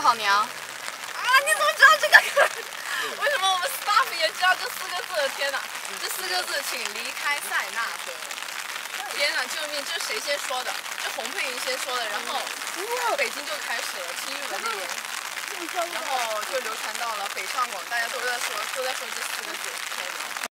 好娘。啊，你怎么知道这个？为什么我们 staff 也知道这4个字？天哪，这4个字，请离开塞纳河。天哪，救命！这是谁先说的？这洪佩云先说的，然后北京就开始了听日文那边，然后就流传到了北上广，大家都在说这4个字。天哪！